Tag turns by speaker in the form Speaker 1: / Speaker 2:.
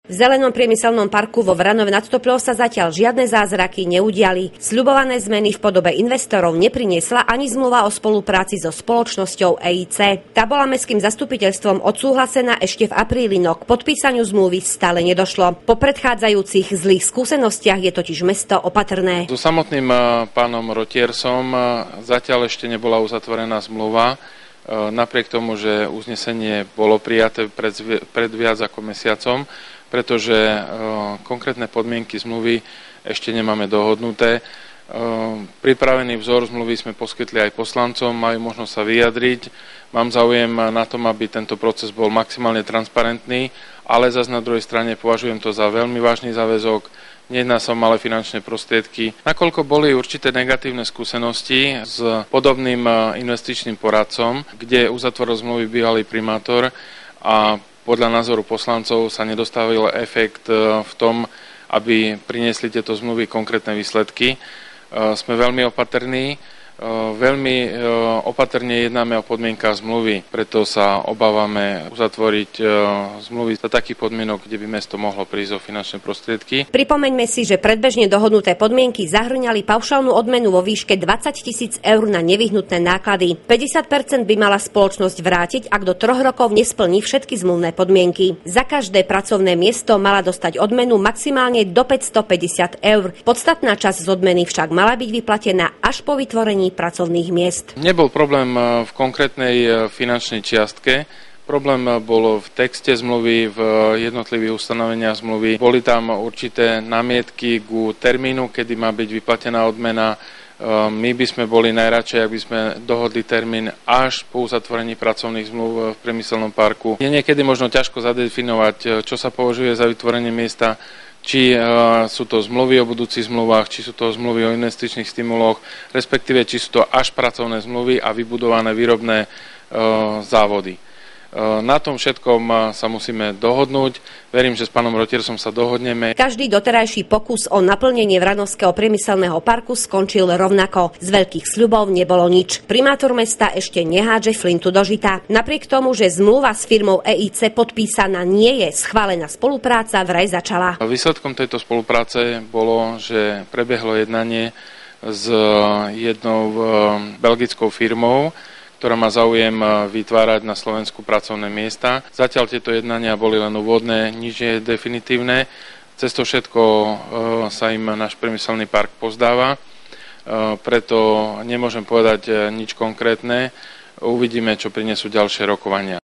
Speaker 1: V zelenom priemyselnom parku vo Vranove nad Topľou sa zatiaľ žiadne zázraky neudiali. Sľubované zmeny v podobe investorov nepriniesla ani zmluva o spolupráci so spoločnosťou EIC. Tá bola mestským zastupiteľstvom odsúhlasená ešte v apríli, no k podpísaniu zmluvy stále nedošlo. Po predchádzajúcich zlých skúsenostiach je totiž mesto opatrné.
Speaker 2: So samotným pánom Rotiersom zatiaľ ešte nebola uzatvorená zmluva. Napriek tomu, že uznesenie bolo prijaté pred viac ako mesiacom, pretože konkrétne podmienky zmluvy ešte nemáme dohodnuté. Pripravený vzor zmluvy sme poskytli aj poslancom, majú možnosť sa vyjadriť. Mám záujem na tom, aby tento proces bol maximálne transparentný, ale zase na druhej strane považujem to za veľmi vážny záväzok. Nejedná sa o malé finančné prostriedky. Nakoľko boli určité negatívne skúsenosti s podobným investičným poradcom, kde uzatvoril zmluvy bývalý primátor a podľa názoru poslancov sa nedostavil efekt v tom, aby priniesli tieto zmluvy konkrétne výsledky. Sme veľmi opatrní, veľmi opatrne jednáme o podmienkach zmluvy, preto sa obávame uzatvoriť zmluvy za takých podmienok, kde by mesto mohlo prísť o finančné prostriedky.
Speaker 1: Pripomeňme si, že predbežne dohodnuté podmienky zahŕňali paušálnu odmenu vo výške 20 000 eur na nevyhnutné náklady. 50% by mala spoločnosť vrátiť, ak do 3 rokov nesplní všetky zmluvné podmienky. Za každé pracovné miesto mala dostať odmenu maximálne do 550 eur. Podstatná časť z odmeny však mala byť vyplatená až po vytvorení pracovných miest.
Speaker 2: Nebol problém v konkrétnej finančnej čiastke. Problém bol v texte zmluvy, v jednotlivých ustanoveniach zmluvy. Boli tam určité námietky ku termínu, kedy má byť vyplatená odmena. My by sme boli najradšej, ak by sme dohodli termín až po uzatvorení pracovných zmluv v priemyselnom parku. Je niekedy možno ťažko zadefinovať, čo sa považuje za vytvorenie miesta, či sú to zmluvy o budúcich zmluvách, či sú to zmluvy o investičných stimuloch, respektíve či sú to až pracovné zmluvy a vybudované výrobné závody. Na tom všetkom sa musíme dohodnúť. Verím, že s pánom Rotiersom sa dohodneme.
Speaker 1: Každý doterajší pokus o naplnenie Vranovského priemyselného parku skončil rovnako. Z veľkých sľubov nebolo nič. Primátor mesta ešte nehádže flintu do žita. Napriek tomu, že zmluva s firmou EIC podpísaná nie je, schválená spolupráca vraj začala.
Speaker 2: Výsledkom tejto spolupráce bolo, že prebehlo jednanie s jednou belgickou firmou, ktorá má záujem vytvárať na Slovensku pracovné miesta. Zatiaľ tieto jednania boli len úvodné, nič je definitívne. Cez to všetko sa im náš priemyselný park pozdáva, preto nemôžem povedať nič konkrétne. Uvidíme, čo prinesú ďalšie rokovania.